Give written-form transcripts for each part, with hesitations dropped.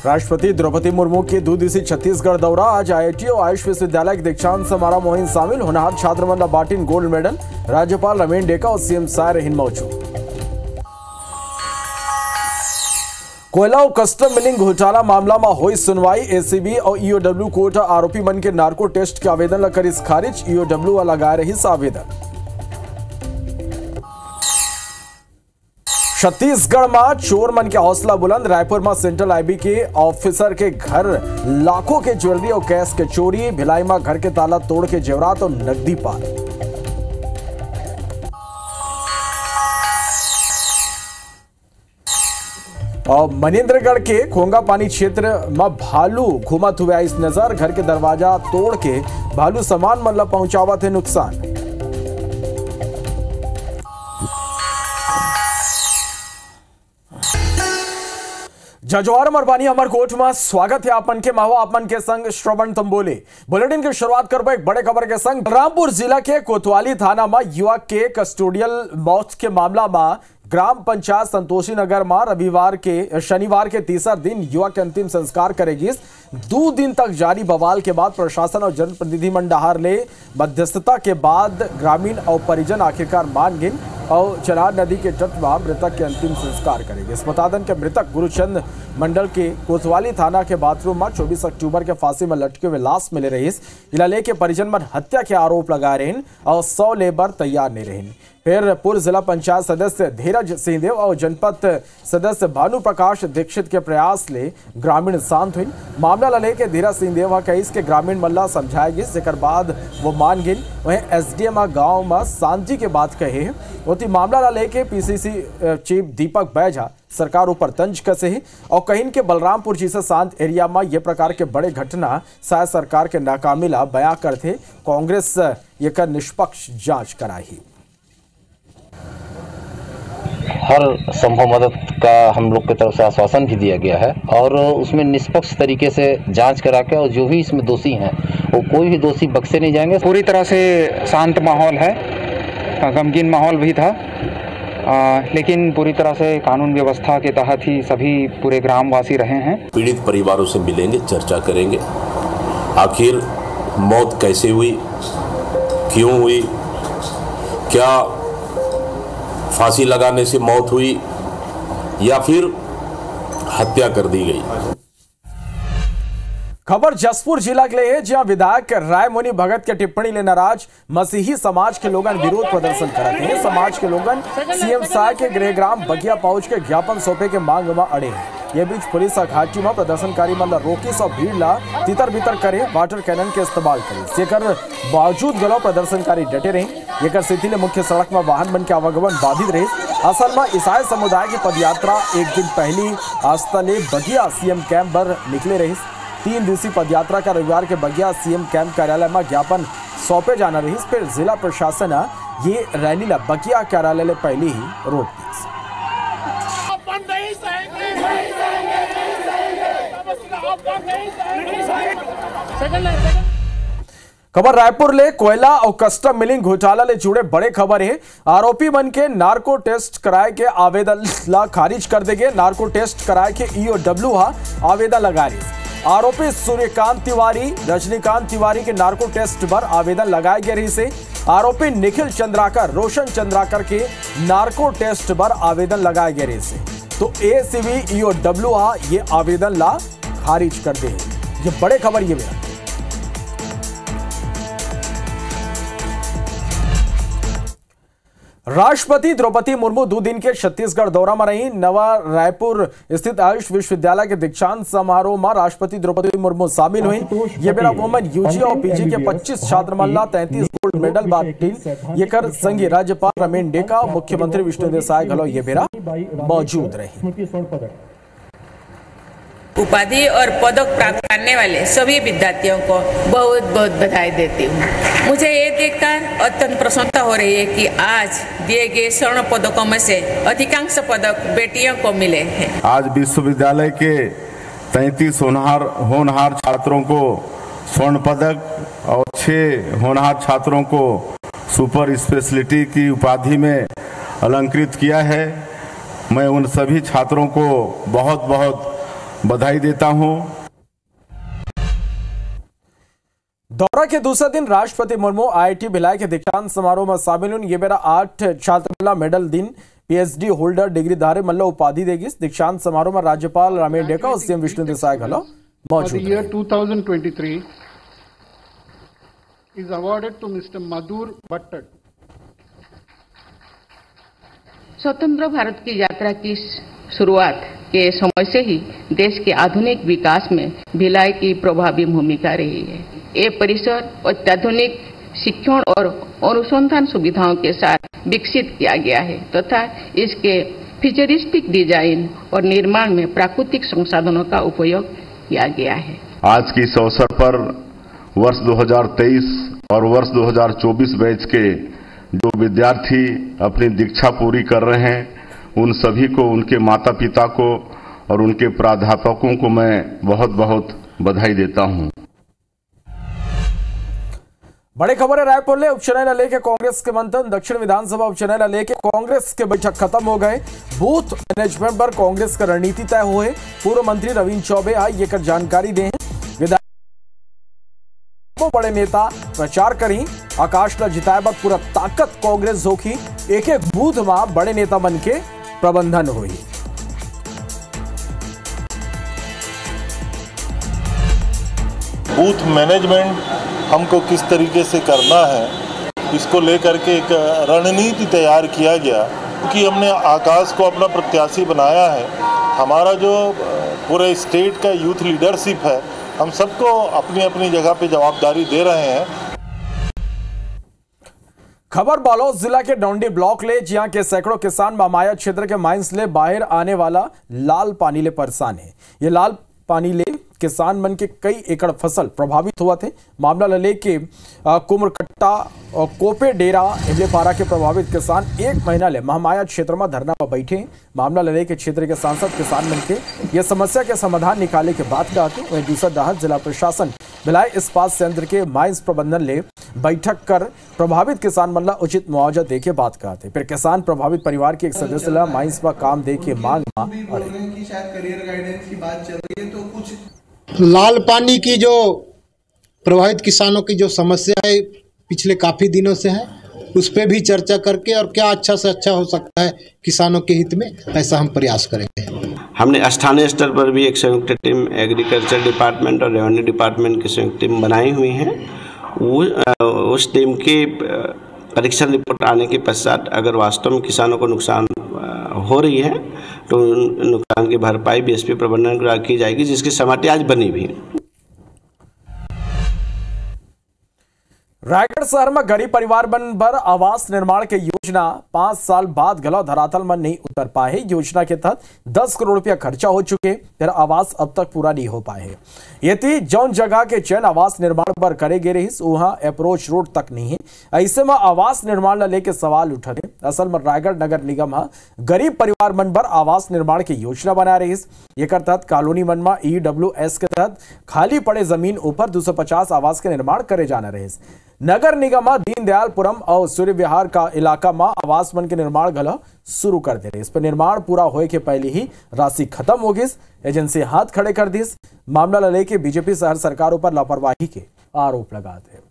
राष्ट्रपति द्रौपदी मुर्मू की 2 दिवसीय छत्तीसगढ़ दौरा। आज IIT और आयुष विश्वविद्यालय के दीक्षांत समारोह में शामिल। होनहार छात्र मंडल बाटिन गोल्ड मेडल। राज्यपाल रमेन डेका और CM साय रहीन मौजूद। कोयला और कस्टम मिलिंग घोटाला मामला में हुई सुनवाई। ACB और EOW कोर्ट आरोपी मन के नार्को टेस्ट के आवेदन ला करिस खारिज। EOW लगाए रही आवेदन। छत्तीसगढ़ में चोर मन के हौसला बुलंद। रायपुर में सेंट्रल IB के ऑफिसर के घर लाखों के ज्वेलरी और कैश के चोरी। भिलाई में घर के ताला तोड़ के जेवरात और नकदी पार। और मनेन्द्रगढ़ के खोंगा पानी क्षेत्र में भालू घूमत हुए इस नजर। घर के दरवाजा तोड़ के भालू सामान मन ला पहुंचावत है नुकसान। जजवार मरबानी अमरकोट में स्वागत है आपन के माहो आपन के संग श्रवण तंबोले। बुलेटिन की शुरुआत करबो एक बड़े खबर के संग। बलरामपुर जिला के कोतवाली थाना में युवक के कस्टोडियल मौत के मामला में ग्राम पंचायत संतोषी नगर में शनिवार के तीसरा दिन युवक के अंतिम संस्कार करेगी। 2 दिन तक जारी बवाल के बाद प्रशासन और जनप्रतिनिधि मंडहार ले मध्यस्थता के बाद ग्रामीण और परिजन आखिरकार मान गिन और चनार नदी के तट में मृतक के अंतिम संस्कार करेंगे। इस बता के मृतक गुरुचंद मंडल के कोतवाली थाना के बाथरूम में 24 अक्टूबर के फांसी में लटके हुए लाश मिले रही। इलाले के परिजन मन हत्या के आरोप लगा रहे और 100 लेबर तैयार नहीं रहे। फिर पूर्व जिला पंचायत सदस्य धीरज सिंहदेव और जनपद सदस्य भानु प्रकाश दीक्षित के प्रयास ले ग्रामीण शांत हुई। मामला ला लेके धीरज सिंहदेव कईस के ग्रामीण मल्ला समझाएगी, जेकर बाद वो मान गिन। वहीं SDM गांव में शांति के बात कहे होती। मामला ला लेके PCC चीफ दीपक बैजा सरकार ऊपर तंज कसे है और कहीं के बलरामपुर जैसे शांत एरिया में ये प्रकार के बड़े घटना शायद सरकार के नाकामी ला बयां करते। कांग्रेस ये कर निष्पक्ष जांच कराई। हर संभव मदद का हम लोग की तरफ से आश्वासन भी दिया गया है और उसमें निष्पक्ष तरीके से जांच करा के और जो भी इसमें दोषी हैं वो कोई भी दोषी बख्शे नहीं जाएंगे। पूरी तरह से शांत माहौल है, गमगीन माहौल भी था, लेकिन पूरी तरह से कानून व्यवस्था के तहत ही सभी पूरे ग्रामवासी रहे हैं। पीड़ित परिवारों से मिलेंगे, चर्चा करेंगे, आखिर मौत कैसे हुई, क्यों हुई, क्या फांसी लगाने से मौत हुई या फिर हत्या कर दी गई। खबर जसपुर जिला के लिए है, जहां विधायक राय मुनि भगत के टिप्पणी ले नाराज मसीही समाज के लोगन विरोध प्रदर्शन करते हैं। समाज के लोगन CM साय के गृहग्राम बगिया पहुंच के ज्ञापन सौंपे के मांग में अड़े हैं। ये बीच पुलिस घाटी में प्रदर्शनकारी मन रोकी सब भीड़ ला तितर बितर करे, वाटर कैनन के इस्तेमाल करे। जेकर बावजूद गलो प्रदर्शनकारी डटे रहे। ये स्थिति में मुख्य सड़क में वाहन बन के आवागमन बाधित रहे। असल में ईसाई समुदाय की पदयात्रा एक दिन पहले आस्था ले बगिया CM कैंप पर निकले रही। 3 दिवसीय पदयात्रा का रविवार के बगिया CM कैंप कार्यालय में ज्ञापन सौंपे जाना रही। फिर जिला प्रशासन ये रैली ला बगिया कार्यालय पहले ही रोक दी। खबर रायपुर ले कोयला और कस्टम मिलिंग घोटाला ले जुड़े बड़े खबर है। आरोपी बन के नार्को टेस्ट कराए के आवेदन ला खारिज कर देंगे। नार्को टेस्ट कराए के EOW आवेदन लगा रही। आरोपी सूर्यकांत तिवारी, रजनीकांत तिवारी के नार्को टेस्ट पर आवेदन लगाए गए रही से। आरोपी निखिल चंद्राकर, रोशन चंद्राकर के नार्को टेस्ट पर आवेदन लगाए गए रही से। तो ACB EOW ये आवेदन ला खारिज कर दे। ये बड़े खबर ये मेरा। राष्ट्रपति द्रौपदी मुर्मू 2 दिन के छत्तीसगढ़ दौरा में रही। नवा रायपुर स्थित आयुष विश्वविद्यालय के दीक्षांत समारोह में राष्ट्रपति द्रौपदी मुर्मू शामिल हुई। ये बेरा वुमेन UG और PG के 25 छात्र मल्ला 33 गोल्ड मेडल बांटीन। ये कर संघीय राज्यपाल रमेन डेका, मुख्यमंत्री विष्णुदेव साय घलो ये बेरा मौजूद रहे। उपाधि और पदक प्राप्त करने वाले सभी विद्यार्थियों को बहुत बहुत बधाई देती हूँ। मुझे ये देखकर अत्यंत प्रसन्नता हो रही है कि आज दिए गए स्वर्ण पदकों में से अधिकांश पदक बेटियों को मिले हैं। आज विश्वविद्यालय के 33 होनहार छात्रों को स्वर्ण पदक और 6 होनहार छात्रों को सुपर स्पेशलिटी की उपाधि में अलंकृत किया है। मैं उन सभी छात्रों को बहुत बहुत बधाई देता हूं। दौरा के दूसरे दिन राष्ट्रपति मुर्मू आईआईटी भिलाई के दीक्षांत समारोह में शामिल हुए। ये मेरा 8 छात्र मल्ला मेडल दिन पीएचडी होल्डर डिग्री धारे मल्ला उपाधि देगी। दीक्षांत समारोह में राज्यपाल रामेश डेका और सीएम विष्णु देसाई गहलोत मौजूद रहे। 2023 is awarded to Mr. Madhur Bhattad. स्वतंत्र भारत की यात्रा की शुरुआत के समय से ही देश के आधुनिक विकास में भिलाई की प्रभावी भूमिका रही है। ये परिसर अत्याधुनिक शिक्षण और अनुसंधान सुविधाओं के साथ विकसित किया गया है तथा इसके फ्यूचरिस्टिक डिजाइन और निर्माण में प्राकृतिक संसाधनों का उपयोग किया गया है। आज के इस अवसर पर वर्ष 2023 और वर्ष 2024 बैच के जो विद्यार्थी अपनी दीक्षा पूरी कर रहे हैं उन सभी को, उनके माता पिता को और उनके प्राध्यापकों को मैं बहुत बहुत बधाई देता हूं। बड़ी खबर है रायपुर ले उपचुनाव लेके कांग्रेस के मंथन। दक्षिण विधानसभा उपचुनाव लेके कांग्रेस के बैठक खत्म हो गए। बूथ मैनेजमेंट पर कांग्रेस का रणनीति तय हुए। पूर्व मंत्री रविंद्र चौबे आई ये कर जानकारी दें। विधायक बड़े नेता प्रचार करी। आकाश ला जिताए बाद पूरा ताकत कांग्रेस जोखी। एक एक बूथ में बड़े नेता बन के प्रबंधन हुई। बूथ मैनेजमेंट हमको किस तरीके से करना है, इसको लेकर के एक रणनीति तैयार किया गया, क्योंकि हमने आकाश को अपना प्रत्याशी बनाया है। हमारा जो पूरे स्टेट का यूथ लीडरशिप है, हम सबको अपनी अपनी जगह पे जवाबदारी दे रहे हैं। खबर बालोद जिला के डोंडी ब्लॉक ले, जहां के सैकड़ों किसान मामाया क्षेत्र के माइंस ले बाहर आने वाला लाल पानी ले परेशान है। ये लाल पानी ले किसान मन के कई एकड़ फसल प्रभावित हुआ थे। मामला लले के कुमरकट्टा और कोपे डेरा इमलेपारा के प्रभावित किसान एक महीना ले महामाया क्षेत्र में धरना पर बैठे। मामला लले के क्षेत्र के सांसद किसान मन के यह समस्या के समाधान निकाले के बात कहते। वहीं दूसरा दाहत जिला प्रशासन भिलाई इस्पात संयंत्र के माइंस प्रबंधन ले बैठक कर प्रभावित किसान मन ला उचित मुआवजा दे के बात कहते। फिर किसान प्रभावित परिवार के एक सदस्य ला माइंस पर काम दे के मांग लाल पानी की जो प्रभावित किसानों की जो समस्या है पिछले काफ़ी दिनों से है, उस पर भी चर्चा करके और क्या अच्छा से अच्छा हो सकता है किसानों के हित में, ऐसा हम प्रयास करेंगे। हमने स्थानीय स्तर पर भी एक संयुक्त टीम एग्रीकल्चर डिपार्टमेंट और रेवेन्यू डिपार्टमेंट की संयुक्त टीम बनाई हुई है। उस टीम की परीक्षण रिपोर्ट आने के पश्चात अगर वास्तव में किसानों को नुकसान हो रही है तो नुकसान की भरपाई बीएसपी प्रबंधन द्वारा की जाएगी, जिसकी सहमति आज बनी भी है। रायगढ़ शहर में गरीब परिवार बन पर आवास निर्माण की योजना 5 साल बाद गला धरातल में नहीं उतर पाए। योजना के तहत 10 करोड़ रुपया खर्चा हो चुके, फिर आवास अब तक पूरा नहीं हो पाए। यदि जौन जगह के चयन आवास निर्माण पर करे गे रही वहां अप्रोच रोड तक नहीं है। ऐसे में आवास निर्माण लेके सवाल उठे। असल में रायगढ़ नगर निगम गरीब परिवार मन पर आवास निर्माण की योजना बना रही। एक तहत कॉलोनी मन में EWS के तहत खाली पड़े जमीन ऊपर 250 आवास के निर्माण करे जाना रहे। नगर निगम दीनदयालपुरम और सूर्य विहार का इलाका में आवास मन के निर्माण गला शुरू कर दे रहे। इस पर निर्माण पूरा होए के पहले ही राशि खत्म हो गई। एजेंसी हाथ खड़े कर दी। मामला लेके बीजेपी शहर सरकारों पर लापरवाही के आरोप लगाते हैं।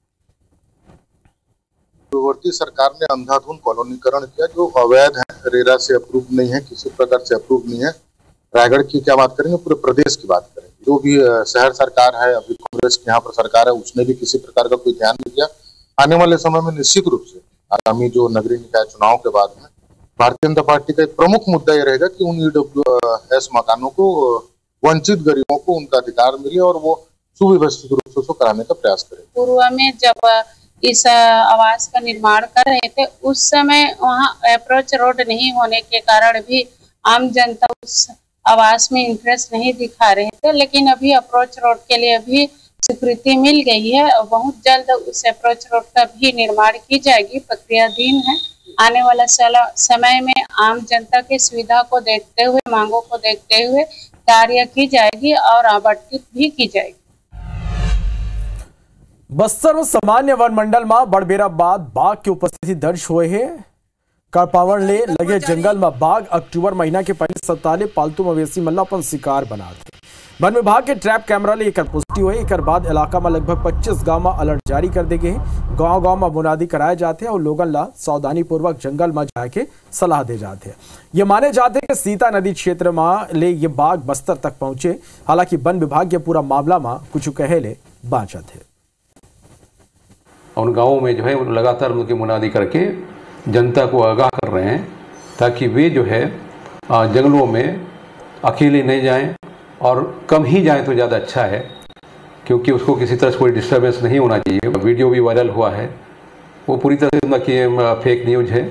पूर्ववर्ती सरकार ने अंधाधुंध कॉलोनीकरण किया जो अवैध है, रेरा से अप्रूव नहीं है, किसी प्रकार से अप्रूव नहीं है। रायगढ़ की क्या बात करेंगे, पूरे प्रदेश की बात करेंगे। जो भी शहर सरकार है, अभी कांग्रेस की यहाँ पर सरकार है, उसने भी किसी प्रकार का कोई ध्यान नहीं दिया। आने वाले समय में निश्चित रूप से आगामी जो नगरीय निकाय चुनाव के बाद में भारतीय जनता पार्टी का एक प्रमुख मुद्दा ये रहेगा कि उन EWS मकानों को वंचित गरीबों को उनका अधिकार मिले और वो सुव्यवस्थित रूप से उसको कराने का प्रयास करें। पूर्व में जब इस आवास का निर्माण कर रहे थे उस समय वहाँ अप्रोच रोड नहीं होने के कारण भी आम जनता उस आवास में इंटरेस्ट नहीं दिखा रहे थे, लेकिन अभी अप्रोच रोड के लिए भी स्वीकृति मिल गई है। बहुत जल्द उस अप्रोच रोड का भी निर्माण की जाएगी, प्रक्रियाधीन है। आने वाला समय में आम जनता की सुविधा को देखते हुए, मांगों को देखते हुए कार्य की जाएगी और आवंटित भी की जाएगी। बस्तर में सामान्य वन मंडल में बड़बेरा बाद बाघ की उपस्थिति दर्ज हुए है। करपावड़ ले लगे जंगल में बाघ अक्टूबर महीना के पहले सप्ताह पालतू मवेशी मल्ला अपन शिकार बना थे। वन विभाग के ट्रैप कैमरा ले एकर पुष्टि हुई। एक बाद इलाका में लगभग 25 गांव में अलर्ट जारी कर दे गए। गांव में मुनादी कराए जाते हैं और लोगन ला सावधानी पूर्वक जंगल में जाके सलाह दे जाते हैं। ये माने जाते हैं कि सीता नदी क्षेत्र में ले ये बाघ बस्तर तक पहुंचे। हालांकि वन विभाग के पूरा मामला में कुछ कहे ले बाँचा थे। उन गाँवों में जो है लगातार उनकी मुनादी करके जनता को आगाह कर रहे हैं ताकि वे जो है जंगलों में अकेले नहीं जाएं और कम ही जाएं तो ज़्यादा अच्छा है, क्योंकि उसको किसी तरह से कोई डिस्टर्बेंस नहीं होना चाहिए। वीडियो भी वायरल हुआ है, वो पूरी तरह से फेक न्यूज है।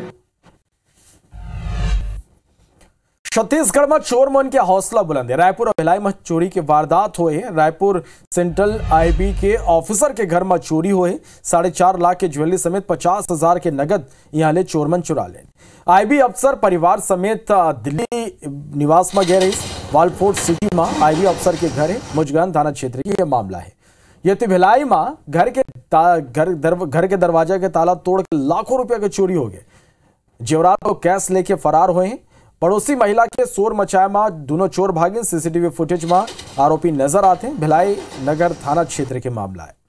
छत्तीसगढ़ में चोर मन के हौसला बुलंद है। रायपुर और भिलाई में चोरी के वारदात हुए। रायपुर सेंट्रल आईबी के ऑफिसर के घर में चोरी हुए। 4.5 लाख के ज्वेलरी समेत 50,000 के नगद यहाँ ले चोरमन चुरा ले। आईबी अफसर परिवार समेत दिल्ली निवास में गए रही। वालफोर्ड सिटी में आईबी अफसर के घर है। मुजगन थाना क्षेत्र की यह मामला है। ये तो भिलाई में घर के दरवाजा के ताला तोड़ के लाखों रुपए के चोरी हो गए। जेवरात को कैश लेके फरार हुए हैं। पड़ोसी महिला के शोर मचाए में दोनों चोर भागे। सीसीटीवी फुटेज में आरोपी नजर आते हैं। भिलाई नगर थाना क्षेत्र के मामला है।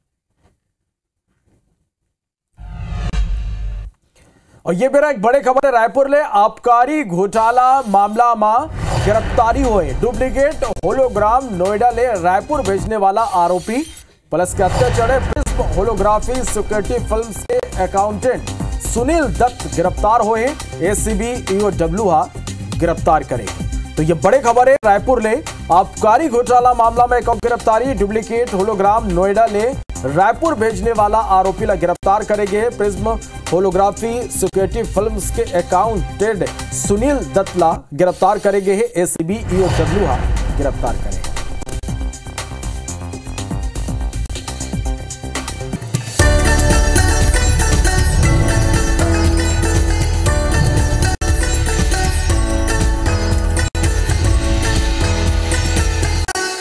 और ये मेरा एक बड़े खबर है। रायपुर ले आबकारी घोटाला मामला में गिरफ्तारी हुए। डुप्लीकेट होलोग्राम नोएडा ले रायपुर भेजने वाला आरोपी पुलिस के हत्या चढ़े। प्रिज्म होलोग्राफी सिक्योरिटी फिल्म के अकाउंटेंट सुनील दत्त गिरफ्तार हुए। एसीबी ईओडब्ल्यू गिरफ्तार करे। तो ये बड़े खबर है। रायपुर ले आबकारी घोटाला मामला में एक और गिरफ्तारी। डुप्लीकेट होलोग्राम नोएडा ले रायपुर भेजने वाला आरोपी ला गिरफ्तार करेंगे। प्रिज्म होलोग्राफी सिक्योरिटी फिल्म्स के अकाउंटेंट सुनील दत्त ला गिरफ्तार करेंगे। एसीबी ईओडब्ल्यू गिरफ्तार करेंगे।